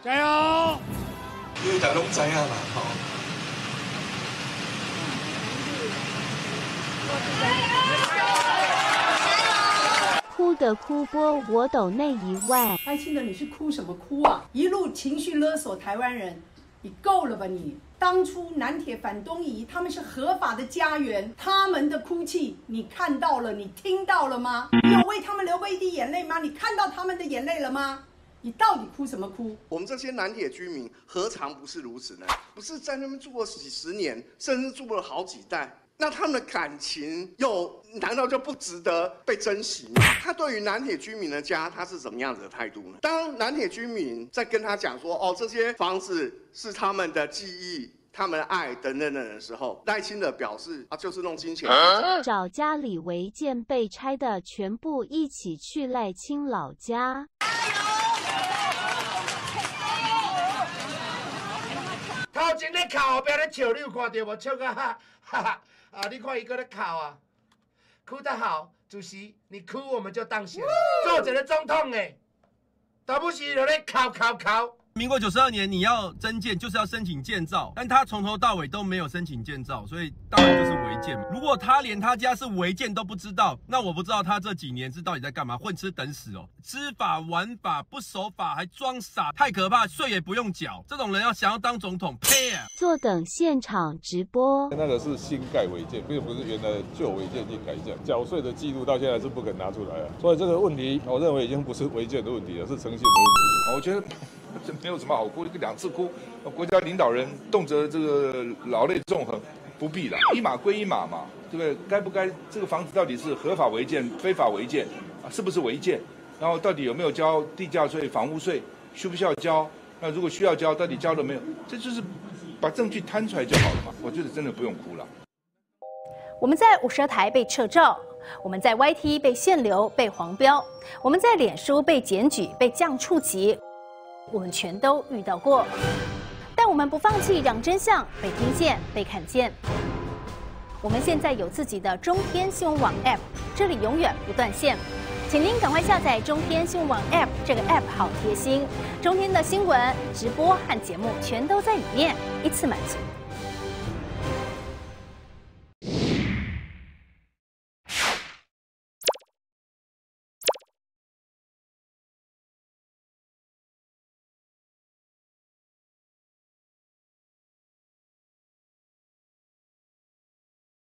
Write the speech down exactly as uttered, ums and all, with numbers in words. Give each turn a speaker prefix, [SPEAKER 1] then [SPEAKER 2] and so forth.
[SPEAKER 1] 加油！
[SPEAKER 2] 因为大家拢知影啦，吼。
[SPEAKER 3] 哭的哭播，我抖内一万。
[SPEAKER 4] 赖清德，你是哭什么哭啊？一路情绪勒索台湾人，你够了吧你？当初南铁反东移，他们是合法的家园，他们的哭泣你看到了，你听到了吗？你有为他们流过一滴眼泪吗？你看到他们的眼泪了吗？你到底哭什么哭？
[SPEAKER 5] 我们这些南铁居民何尝不是如此呢？不是在那边住了几十年，甚至住了好几代。那他们的感情又难道就不值得被珍惜吗？他对于南铁居民的家，他是怎么样子的态度呢？当南铁居民在跟他讲说，哦，这些房子是他们的记忆、他们的爱等等等的时候，赖清德表示啊，就是弄金钱。
[SPEAKER 3] 找家里违建被拆的全部一起去赖清老家。
[SPEAKER 1] 头前咧哭，后壁咧笑，你有看到无？笑个哈哈哈！啊，你看伊搁咧哭啊，哭得好，主席，你哭我们就当选，做一个总统诶，倒不是就咧哭哭哭。
[SPEAKER 6] 民国九十二年，你要增建就是要申请建造，但他从头到尾都没有申请建造，所以当然就是违建。如果他连他家是违建都不知道，那我不知道他这几年是到底在干嘛，混吃等死哦，知法玩法不守法还装傻，太可怕，税也不用缴，这种人要想要当总统，呸啊！
[SPEAKER 3] 坐等现场直播。
[SPEAKER 7] 那个是新盖违建，并不是原来的旧违建新改建，缴税的记录到现在是不肯拿出来啊，所以这个问题，我认为已经不是违建的问题了，是诚信的问题。
[SPEAKER 8] 我觉得。这没有什么好哭，两次哭，国家领导人动辄这个老泪纵横，不必了，一码归一码嘛，对不对？该不该这个房子到底是合法违建、非法违建啊？是不是违建？然后到底有没有交地价税、房屋税？需不需要交？那如果需要交，到底交了没有？这就是把证据摊出来就好了嘛。我觉得真的不用哭了。
[SPEAKER 9] 我们在五十二台被撤照，我们在 Y T 被限流、被黄标，我们在脸书被检举、被降触及。我们全都遇到过，但我们不放弃，让真相被听见、被看见。我们现在有自己的中天新闻网 App， 这里永远不断线，请您赶快下载中天新闻网 App， 这个 App 好贴心，中天的新闻、直播和节目全都在里面，一次满足。